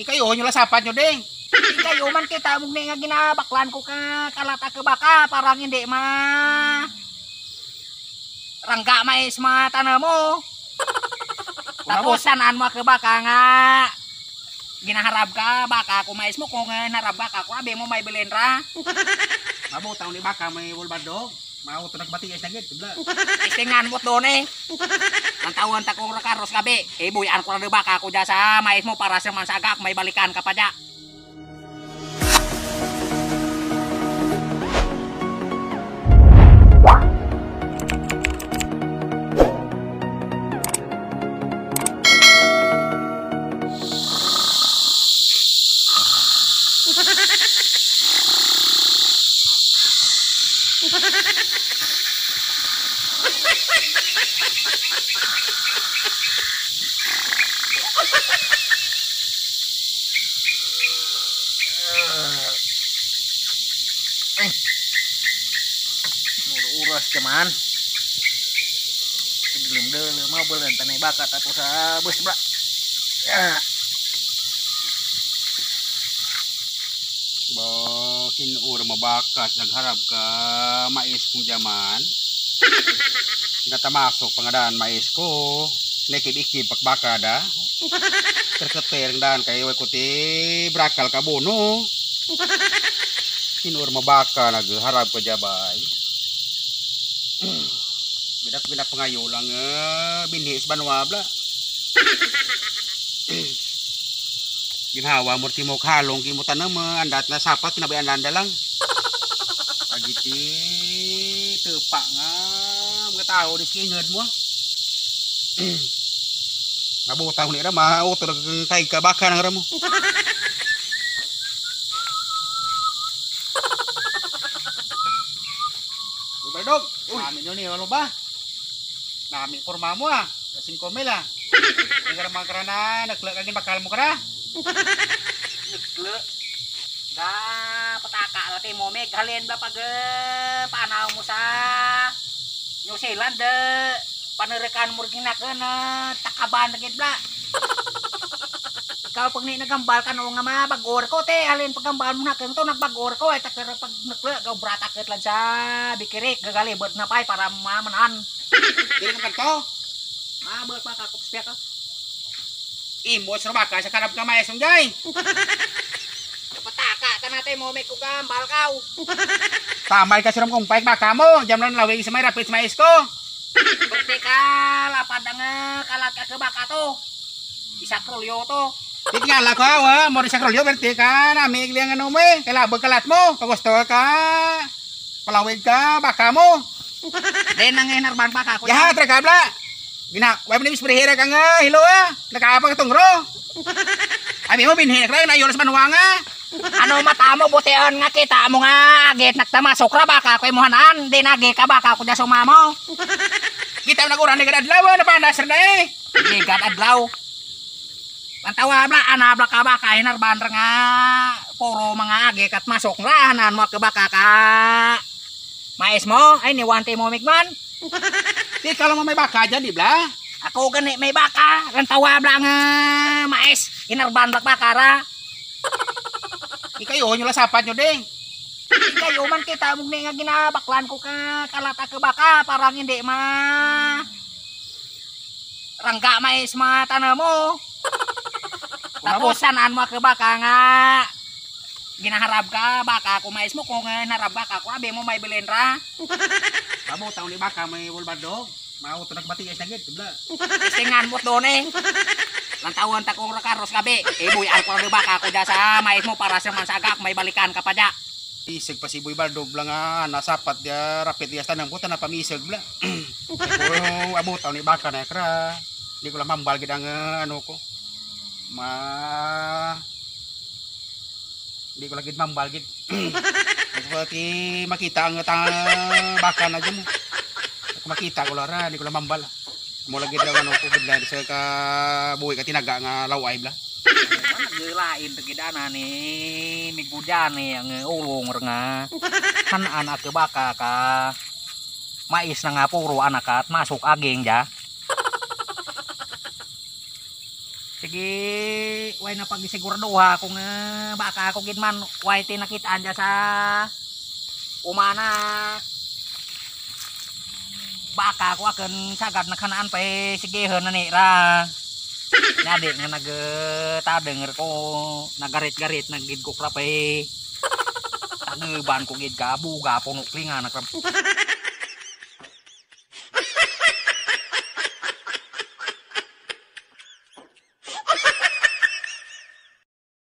Ikayo nyo lasapat nyo ding. Kayo man kita mong nga ginabaklan ko ka kalata ka baka parang hindi rangga mais mga tanah mo. Tapos sanaan mo ka baka nga ginaharap ka baka kung mais mo kung narap ka kung abi mo may bilin ra. Mabutaw ni baka may walbardog. Mau to nagbatiis na gid, tibla. Istingan mo doon eh. Ang tawon ta kong rakaros gabi. Buyan ko na baka ko dyan sa mais mo para sa mansagak may balikan ka pa dyan. Uras cuman. Belum dulu mau belen tanah bakat atau sa bus bra. Ya. Bakin ur mabakat nagharap ka mais kung zaman. Natamasok pangadaan mais ko. Nekib-ikib pakbakada. Terketer dan kayo kuti brakal kabono. Kinur mabaka nagharap ka jabay. Bidak pengayo lang binhi sa banwa bla. Ginhawa mo timok halong kimo tanam andat na sapat kinabayan anda lang. Pagiti tepak nga mga tao di singed mo. Nabutang ni ra mau terkay ka baka nang ramo. Baldog, namin yun ano ba? Namin forma mo kasing komel Nagara mga karana, naglak agin bakal mo kara. Naglak. Da pataka natin mo meg halin ba pag panaw mo sa New Zealand panerekan mo rin takaban na bla. Ikaw pag nagambal ka nga mabagor ko te halin pagambal mo na kang to nagbagor ko takara pag naglak gaw brata ket lan sa bikirik gagalibot na pay para mamanan. Dili ka kanto. Mabot pa ka kupsya ka. Imo sa baka sa karab ka maesong jay. Pataka ta natin mo meg ko gambal kaw. Tamay ka siram kung paik baka mo, jam lang lawig sa may rapid sa mais ko. Berarti ka lapad nga kalat ka baka to. Isa krolyo to. Tingala ko mo sa krolyo berti ka nami liang ano mo kalabog kalat mo, pagusto ka. Palawig ka baka mo. Den nang hinarban baka ko. Ya tra kabla. Gina, wa ni sprehera ka nga hilo nakaapag tungro. Abi mo binhi ka na yolos manuwanga. Ano mata mo bution nga kita mo nga agit nagtamasok ra baka ko imuhanan din agi ka baka ko da sumamo. Kita naguran ni adlaw na panas na Gigat adlaw. Pantawa bla ana bla ka baka hinarban nga puro mga agi kat masok ra hanan mo ka baka ka. Mais mo ay ni wante mo migman. Di kalau may baka dyan di bla. Ako gani may baka rantawa bla nga mais hinarban baka ra. Ikayo nyo lasapat nyo ding. Kayo man kita mong nga ginabaklan ko ka kalata ka baka parang hindi rangga mais mga tanah mo. Tapos sanaan mo ka baka nga ginaharap ka baka kung mais mo kung narap ka kung abi mo may bilin ra. Mabutaw ni baka may walbardog. Mau to nagbatiis na gid, tibla. Istingan mo doon eh. Ang tawon ta kong rakaros gabi. Buyan ko na baka ko dyan sa mais mo para sa mansagak may balikan ka pa dyan. Isig pa si Boy Baldog lang nasapat dia rapid dia tanang ko na pamisig bla. Ko abutaw ni baka na kra. Di ko lang mambal gid ang ano ko. Di ko lagi mambal gid. Pati makita ang baka na dyan mo. Ako makita ko lara, di ko lang mambal. Mo lagi daw ano ko bidla sa ka buhay ka tinaga nga laway bla. Naglain tegidana ni migbujan ni ang ulong nga kan anak ke baka ka mais na nga puro anak at masuk aging ja. sige way na pagsiguraduha kung baka ako gid man way tinakitaan dya sa umana baka ko akan sagad na kanaan pa sigehon na nira nyadi nga nagtadenger ko nagarit-garit nagid ko krapay tageban ko gid ka buga puno klinga na krap